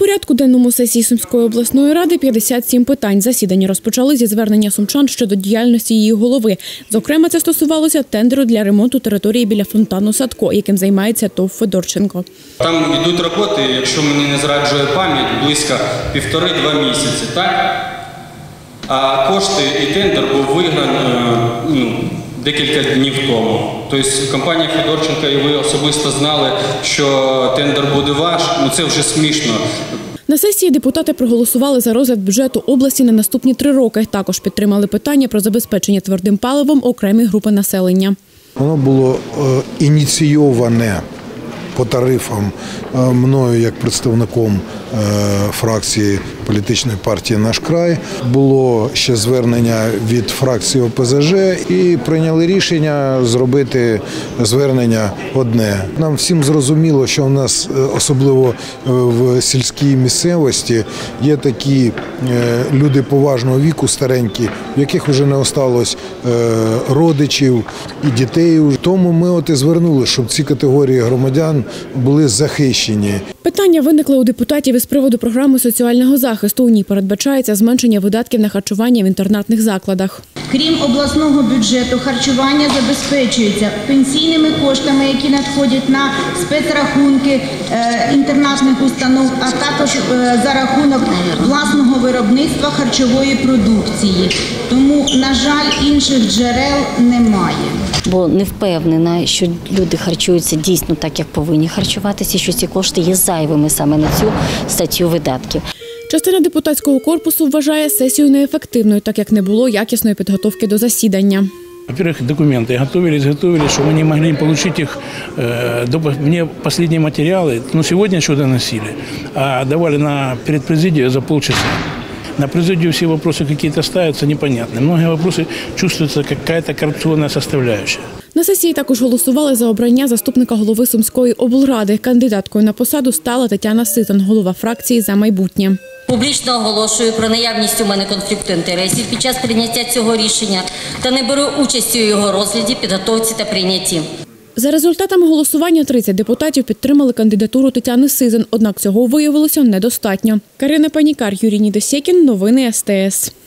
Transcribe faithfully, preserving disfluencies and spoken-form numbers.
порядку денному сесії Сумської обласної ради п'ятдесят сім питань. Засідання розпочали зі звернення сумчан щодо діяльності її голови. Зокрема, це стосувалося тендеру для ремонту території біля фонтану Садко, яким займається ТОВ «Федорченко». Там йдуть роботи, якщо мені не зраджує пам'ять, близько півтори-два місяці, так? А кошти і тендер був виграний ну, декілька днів тому. Тобто компанія Федорченко і ви особисто знали, що тендер буде ваш, ну це вже смішно. На сесії депутати проголосували за розгляд бюджету області на наступні три роки. Також підтримали питання про забезпечення твердим паливом окремі групи населення. Воно було е, ініційоване по тарифам мною як представником е, фракції політичної партії «Наш край». Було ще звернення від фракції О Пе Зе Же і прийняли рішення зробити звернення одне. Нам всім зрозуміло, що у нас, особливо в сільській місцевості, є такі е, люди поважного віку, старенькі, в яких вже не осталось е, родичів і дітей. Тому ми от і звернули, щоб ці категорії громадян були захищені. Питання виникли у депутатів із приводу програми соціального захисту. У ній передбачається зменшення видатків на харчування в інтернатних закладах. Крім обласного бюджету, харчування забезпечується пенсійними коштами, які надходять на спецрахунки інтернатних установ, а також за рахунок власного виробництва харчової продукції. Тому, на жаль, інших джерел немає. Бо не впевнена, що люди харчуються дійсно так, як повинні харчуватися, що ці кошти є зайвими саме на цю статтю видатків. Частина депутатського корпусу вважає сесію неефективною, так як не було якісної підготовки до засідання. Во-первых, документы готовились, готовились, что мы не могли получить их. Мне последние материалы, ну, сегодня что доносили, а давали на, перед президией за полчаса. На президию все вопросы какие-то ставятся непонятные. Многие вопросы чувствуется какая-то коррупционная составляющая. На сесії також голосували за обрання заступника голови Сумської облради. Кандидаткою на посаду стала Тетяна Ситан, голова фракції «За майбутнє». Публічно оголошую про наявність у мене конфлікту інтересів під час прийняття цього рішення та не беру участі у його розгляді, підготовці та прийнятті. За результатами голосування тридцять депутатів підтримали кандидатуру Тетяни Ситан, однак цього виявилося недостатньо. Карина Панікар, Юрій Недосєкін, новини Ес Те Ес.